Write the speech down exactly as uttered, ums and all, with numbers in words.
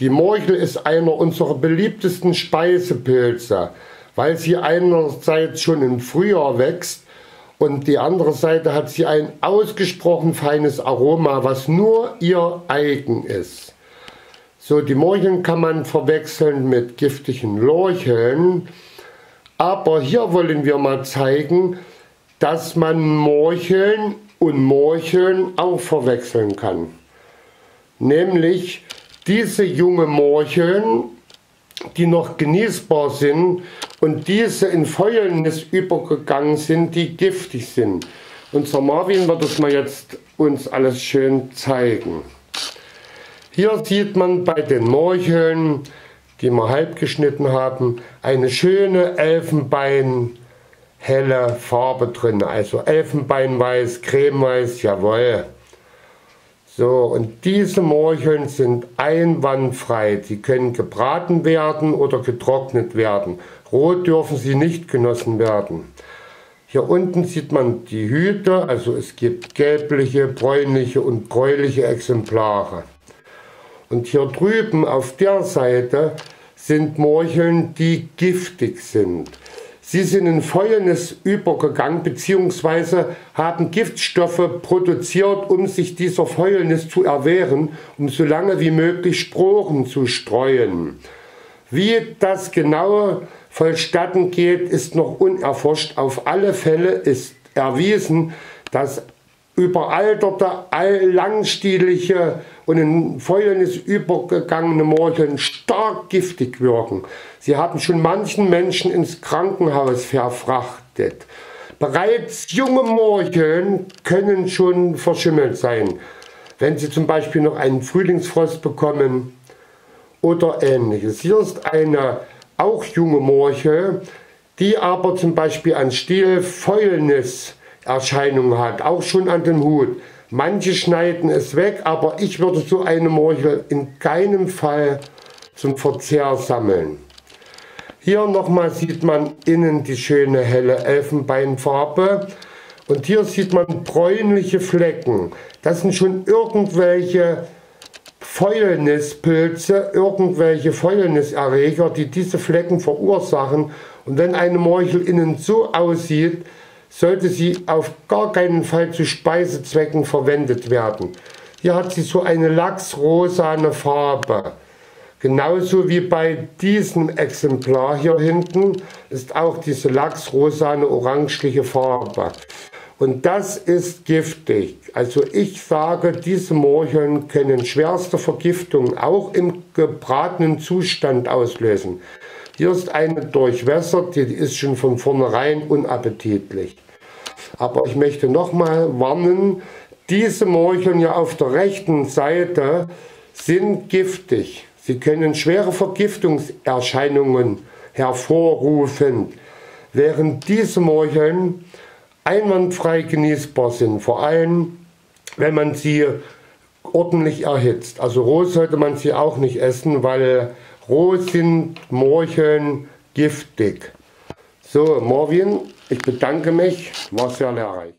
Die Morchel ist einer unserer beliebtesten Speisepilze, weil sie einerseits schon im Frühjahr wächst und die andere Seite hat sie ein ausgesprochen feines Aroma, was nur ihr eigen ist. So, die Morcheln kann man verwechseln mit giftigen Lorcheln, aber hier wollen wir mal zeigen, dass man Morcheln und Morcheln auch verwechseln kann. Nämlich diese junge Morcheln, die noch genießbar sind, und diese in Fäulnis übergegangen sind, die giftig sind. Unser Marvin wird das mal jetzt uns alles schön zeigen. Hier sieht man bei den Morcheln, die wir halb geschnitten haben, eine schöne elfenbeinhelle Farbe drin. Also elfenbeinweiß, cremeweiß, jawohl. So, und diese Morcheln sind einwandfrei. Sie können gebraten werden oder getrocknet werden. Roh dürfen sie nicht genossen werden. Hier unten sieht man die Hüte, also es gibt gelbliche, bräunliche und gräuliche Exemplare. Und hier drüben auf der Seite sind Morcheln, die giftig sind. Sie sind in Fäulnis übergegangen bzw. haben Giftstoffe produziert, um sich dieser Fäulnis zu erwehren, um so lange wie möglich Sporen zu streuen. Wie das genau vonstatten geht, ist noch unerforscht. Auf alle Fälle ist erwiesen, dass überalterte, langstielige und in Fäulnis übergegangene Morcheln stark giftig wirken. Sie haben schon manchen Menschen ins Krankenhaus verfrachtet. Bereits junge Morcheln können schon verschimmelt sein, wenn sie zum Beispiel noch einen Frühlingsfrost bekommen oder ähnliches. Hier ist eine auch junge Morchel, die aber zum Beispiel an Stiel Fäulniserscheinungen hat, auch schon an dem Hut. Manche schneiden es weg, aber ich würde so eine Morchel in keinem Fall zum Verzehr sammeln. Hier nochmal sieht man innen die schöne helle Elfenbeinfarbe und hier sieht man bräunliche Flecken. Das sind schon irgendwelche Fäulnispilze, irgendwelche Fäulniserreger, die diese Flecken verursachen. Und wenn eine Morchel innen so aussieht, sollte sie auf gar keinen Fall zu Speisezwecken verwendet werden. Hier hat sie so eine lachsrosane Farbe. Genauso wie bei diesem Exemplar hier hinten ist auch diese lachsrosane orangeliche Farbe. Und das ist giftig. Also ich sage, diese Morcheln können schwerste Vergiftungen auch im gebratenen Zustand auslösen. Hier ist eine durchwässert, die ist schon von vornherein unappetitlich. Aber ich möchte nochmal warnen, diese Morcheln hier auf der rechten Seite sind giftig. Sie können schwere Vergiftungserscheinungen hervorrufen, während diese Morcheln einwandfrei genießbar sind, vor allem wenn man sie ordentlich erhitzt. Also roh sollte man sie auch nicht essen, weil roh sind Morcheln giftig. So, Marvin, ich bedanke mich, war sehr lehrreich.